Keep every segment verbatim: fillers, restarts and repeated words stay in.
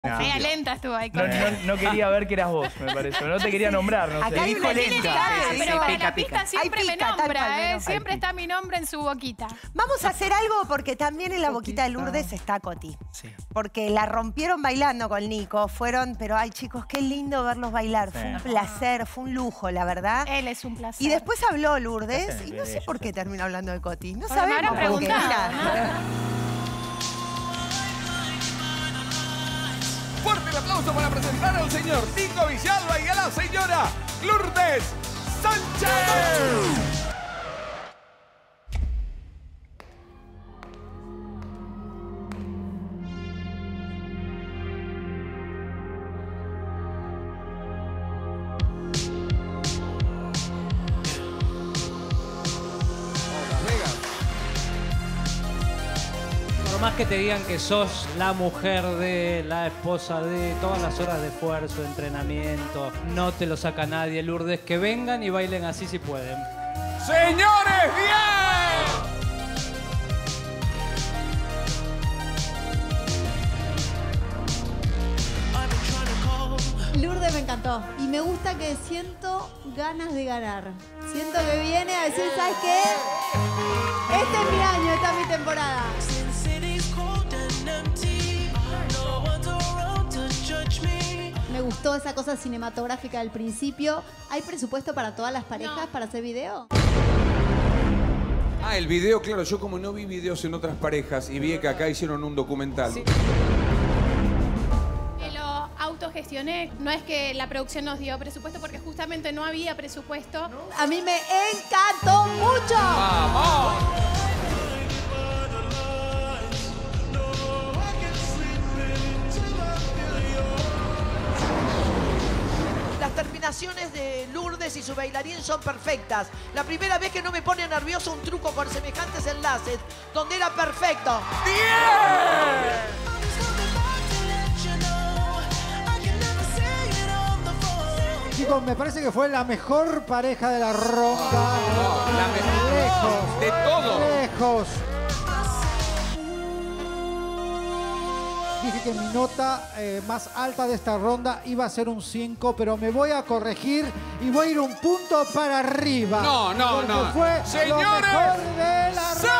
Media lenta estuvo ahí. No, no, no quería ver que eras vos, me parece. No te quería nombrar, no sé. Acá hay una lenta. Sí, Pero sí, en pica, la pica. pista siempre Hay me pica, tal nombra, cual, ¿eh? ¿no? Siempre está mi nombre en su boquita. Vamos a hacer algo porque también en la boquita de Lourdes está Coti. Sí. Porque la rompieron bailando con Nico. Fueron, pero ay chicos, qué lindo verlos bailar. Sí. Fue un placer, fue un lujo, la verdad. Él es un placer. Y después habló Lourdes Sí, y no sé sí, por sí. qué terminó hablando de Coti. No Porque sabemos me habrán por qué. preguntado, Mira. Fuerte el aplauso para presentar al señor Nico Villalba y a la señora Lourdes Sánchez. Por más que te digan que sos la mujer de, la esposa de, todas las horas de esfuerzo, de entrenamiento, no te lo saca nadie, Lourdes, que vengan y bailen así si pueden. Señores, bien. Lourdes me encantó y me gusta que siento ganas de ganar. Siento que viene a decir, ¿sabes qué? Este es mi año, esta es mi temporada. Me gustó esa cosa cinematográfica del principio. ¿Hay presupuesto para todas las parejas para hacer video? Ah, el video, claro, yo como no vi videos en otras parejas y vi que acá hicieron un documental. Que lo autogestioné. No es que la producción nos dio presupuesto porque justamente no había presupuesto. A mí me encantó mucho. ¡Vamos! Las terminaciones de Lourdes y su bailarín son perfectas. La primera vez que no me pone nervioso un truco con semejantes enlaces, donde era perfecto. Chicos, me parece que fue la mejor pareja de la ronda. No, la mejor. Lejos. De todo. Lejos. Dije que mi nota eh, más alta de esta ronda iba a ser un cinco, pero me voy a corregir y voy a ir un punto para arriba. No, no, porque no. Fue Señores, lo mejor de la ¡sí!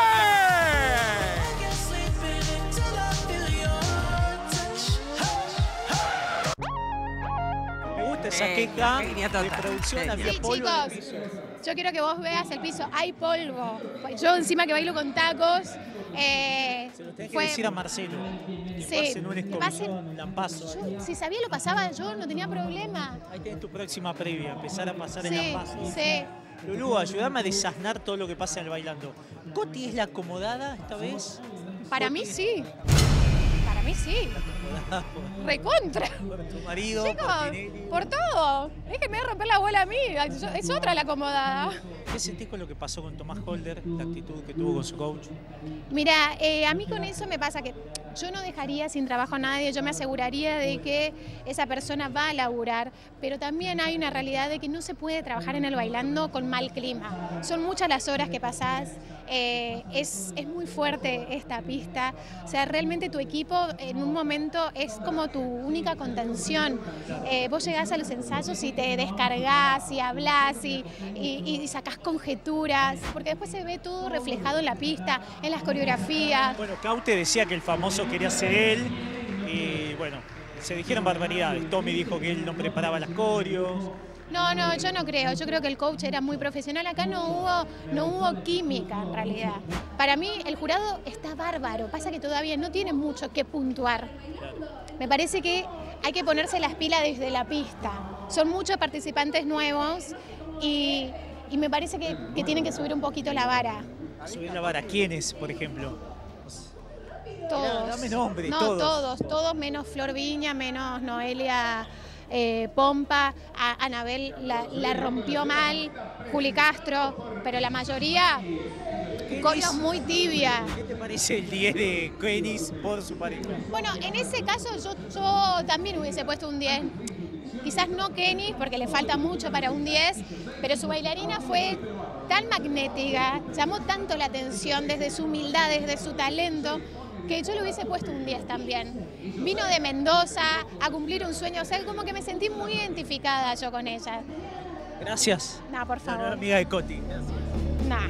Me gusta esa Eh, queja genia de total. producción, Genia. había Sí, polvo en el chicos, piso. yo quiero que vos veas el piso. Hay polvo. Yo encima que bailo con tacos. Eh, Se lo tenés fue- que decir a Marcelo. Que Sí, pasen un que escobillón, pasen- lampazo. Yo, si sabía lo pasaba yo, no tenía problema. Ahí tenés tu próxima previa, empezar a pasar el Sí, lampazo. sí. Lulú, ayúdame a desasnar todo lo que pasa en el bailando. ¿Coti es la acomodada esta vez? Para mí sí. Para mí sí. Acomodada por, Recontra. por tu marido, Chicos, por Tinelli. por todo. Déjenme de romper la bola a mí. Yo- Es otra la acomodada. ¿Qué sentís con lo que pasó con Tomás Holder, la actitud que tuvo con su coach? Mira, eh, a mí con eso me pasa que yo no dejaría sin trabajo a nadie, yo me aseguraría de que esa persona va a laburar, pero también hay una realidad de que no se puede trabajar en el bailando con mal clima. Son muchas las horas que pasás, eh, es, es muy fuerte esta pista, o sea, realmente tu equipo en un momento es como tu única contención. Eh, vos llegás a los ensayos y te descargás y hablás y, y, y sacás conjeturas, porque después se ve todo reflejado en la pista, en las coreografías. Bueno, Caute decía que el famoso quería ser él y bueno, se dijeron barbaridades. Tommy dijo que él no preparaba las coreos. No, no, yo no creo. Yo creo que el coach era muy profesional. Acá no hubo, no hubo química en realidad. Para mí el jurado está bárbaro. Pasa que todavía no tiene mucho que puntuar. Me parece que hay que ponerse las pilas desde la pista. Son muchos participantes nuevos y, y me parece que, que tienen que subir un poquito la vara. Subir la vara. ¿Quiénes, por ejemplo? Todos. Dame nombre, no, todos. todos, todos menos Flor Viña, menos Noelia eh, Pompa, a Anabel la, la rompió mal, Juli Castro, pero la mayoría cosas muy tibias. ¿Qué te parece el diez de Kenis por su pareja? Bueno, en ese caso yo, yo también hubiese puesto un diez. Quizás no Kenny, porque le falta mucho para un diez, pero su bailarina fue tan magnética, llamó tanto la atención desde su humildad, desde su talento, que yo le hubiese puesto un diez también. Vino de Mendoza a cumplir un sueño, o sea, como que me sentí muy identificada yo con ella. Gracias. Nah, por favor. No, amiga de Coti. Gracias. Nah.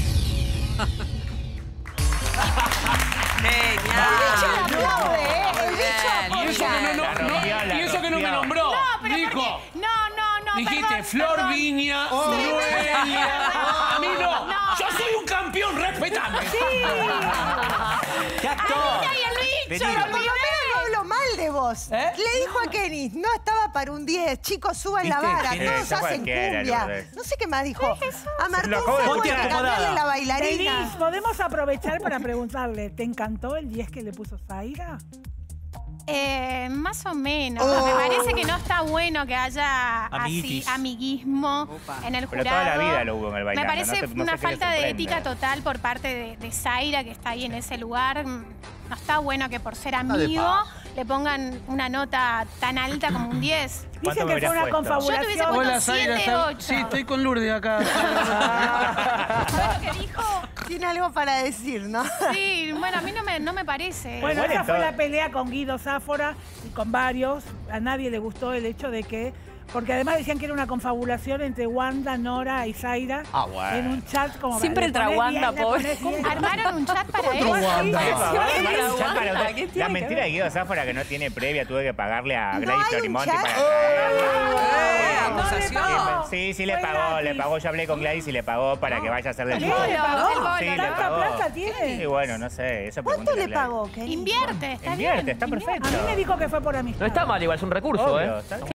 Y eso que no, no, no, y eso que no me nombró. No, pero Dijo. porque- No, no, no, Dijiste perdón, Flor perdón. Viña, Oh. Noelia. A mí no. No. Yo soy un campeón, respetame. Sí. ¡Qué actor! Ahí está el bicho, Pero lo por lo menos no hablo mal de vos. ¿Eh? Le dijo a Kenny, no estaba para un diez. Chicos, suban la ¿Viste? vara. Sí, Todos está hacen cualquiera, cumbia. Lourdes. No sé qué más dijo. A Martín Lo acabo de Fue escuchar. que cambiarle la bailarina. Denise, ¿podemos aprovechar para preguntarle, ¿te encantó el diez que le puso Zaira? Eh, más o menos. Oh. Me parece que no está bueno que haya Amiguitis. así amiguismo en el Pero jurado. toda la vida lo hubo en el bailando. Me parece no te- no una sé qué le falta de sorprende. ética total por parte de, de Zaira, que está ahí en ese lugar. No está bueno que por ser de amigo pavo. le pongan una nota tan alta como un diez. Dicen que fue una confabulación. Yo te hubiese puesto Hola, Zaira. siete, está- ocho. Sí, estoy con Lourdes acá. ¿Sabes lo que dijo? Tiene algo para decir, ¿no? Sí, bueno, a mí no me, no me parece. Bueno, Igual esa en fue todo- la pelea con Guido Sáfora y con varios. A nadie le gustó el hecho de que... Porque además decían que era una confabulación entre Wanda, Nora y Zaira Ah, bueno. en un chat como... Siempre le entra ponés Wanda, diez, le pobre. ponés diez. Armaron un chat para Otro eso. Wanda. Sí, Para para Wanda, para- ¿qué tiene La que mentira ver? de Guido Sáfora que no tiene previa, tuve que pagarle a No Gladys hay un Florimonti chat. para Oh. traer. No le pagó. Sí, sí le Fue pagó, gratis. le pagó. Yo hablé con Gladys y le pagó para que vaya a hacer del El bolo, el bolo, Sí, le ¿no? ¿Tanta pagó. plata tiene? Sí, bueno, no sé. Eso ¿Cuánto pregúntale a le Gladys. pagó, Kenny? Invierte, está Invierte, bien. está invierte. perfecto. A mí me dijo que fue por amistad. No está mal, igual, es un recurso, Obvio, ¿eh? está bien.